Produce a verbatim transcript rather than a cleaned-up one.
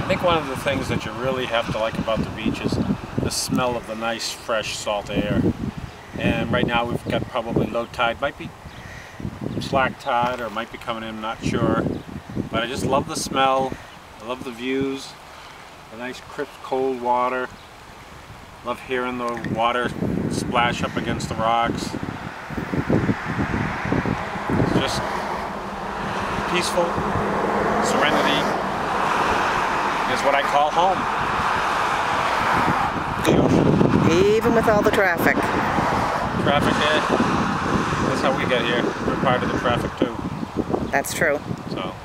I think one of the things that you really have to like about the beach is the smell of the nice, fresh, salt air. And right now we've got probably low tide, might be slack tide, or might be coming in, I'm not sure. But I just love the smell, I love the views, the nice crisp cold water. Love hearing the water splash up against the rocks. It's just peaceful, serenity is what I call home. Even with all the traffic. Traffic, yeah. That's how we get here. We're part of the traffic too. That's true. So.